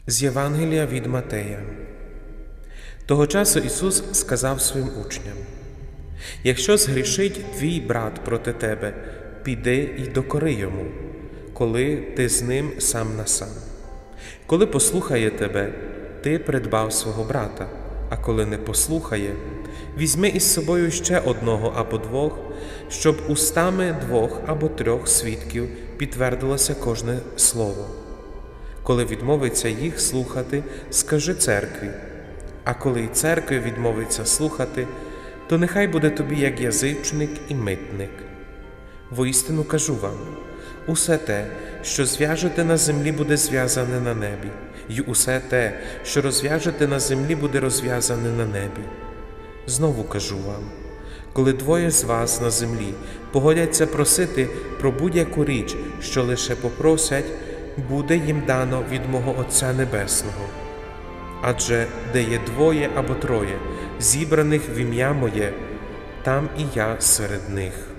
З Євангелія від Матея. Того часу Ісус сказав своїм учням: «Якщо згрішить твій брат проти тебе, піди й докори йому, коли ти з ним сам на сам. Коли послухає тебе, ти придбав свого брата, а коли не послухає, візьми із собою ще одного або двох, щоб устами двох або трьох свідків підтвердилося кожне слово. Коли відмовиться їх слухати, скажи церкві, а коли й церкві відмовиться слухати, то нехай буде тобі як язичник і митник. Воістину кажу вам, усе те, що зв'яжете на землі, буде зв'язане на небі, й усе те, що розв'яжете на землі, буде розв'язане на небі. Знову кажу вам, коли двоє з вас на землі погодяться просити про будь-яку річ, що лише попросять, буде їм дано від мого Отця Небесного. Адже де є двоє або троє, зібраних в ім'я моє, там і я серед них».